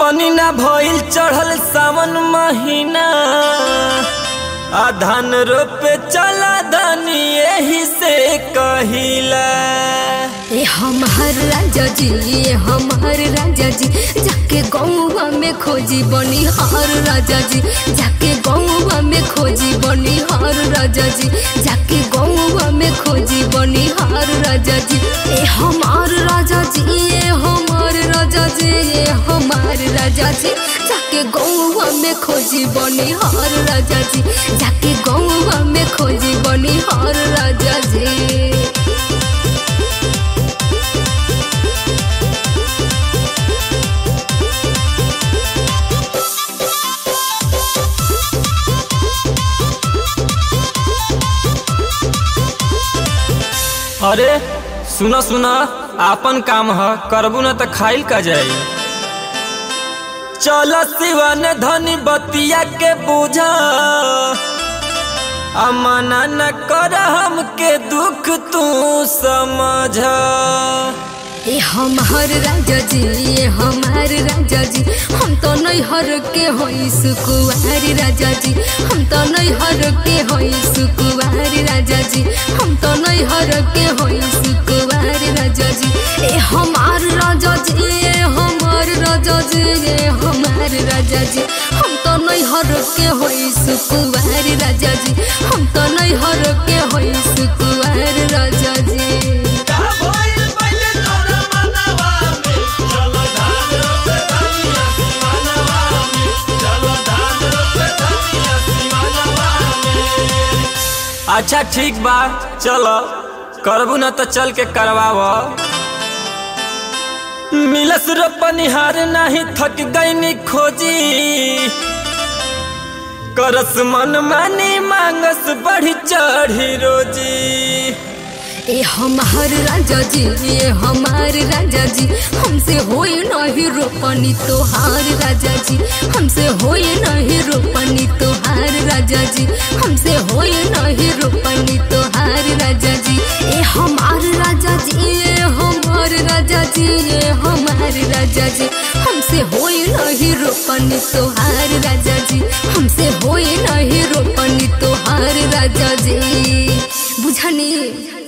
तनी ना भइल चढ़ल सावन महीना आ धान रोपे चला धनी यही से कहिला। ए हमार राजा जी, ए हमार राजा जी, जाके गौवा में खोजी बनी हार राजा जी, जाके गौवा में खोजी बनी हार राजा जी, जाके गौवा में खोजी बनी हार राजा जी। ए हमार राजा जी, ए हमार राजा जी, ए हमार राजा जी, जाके गौवा में खोजी बनी हार राजा जी, जाके गौवा में खोजी बनी हार राजा जी। अरे सुना सुना, आपन काम है, करबू न त खाइल का जाई। चल सिवन धनी बतिया के बुझा, अमना न कर हमके दुख तू समझ। ए हमार राजा जी, ए हमार राजा जी, हम तो नहीं हर के होई सुकुवार राजा जी, हम तो नहीं हर के होई सुकुवार राजा जी, हम तो नहीं हर के होई सुकुवार राजा जी। ए हमार राजा जी, ए हमार राजा जी, ए हमार राजा जी, हम तो नहीं हर के होई सुकुवार राजा जी, हम तो नहीं हर के होई सुकुवार राजा जी। अच्छा ठीक बा, चलो करबू न तो चल के करवाव। मिलस रोपनिहार नहीं थक गईनी खोजी, करस मन मानी मांगस बढ़ी चढ़ी रोजी। ए हमार राजा जी, ए हमार राजा जी, हमसे होई नहीं रोपनी तोहार राजा जी, हमसे होई नहीं रोपनी तोहार राजा जी, हमसे होई नहीं रोपनी तोहार राजा जी। ए हमार राजा जी, ए हमार राजा जी, ए हमार राजा जी, हमसे होई नहीं रोपनी तोहार राजा जी, हमसे होई नहीं रोपनी तोहार राजा जी। बुझनी।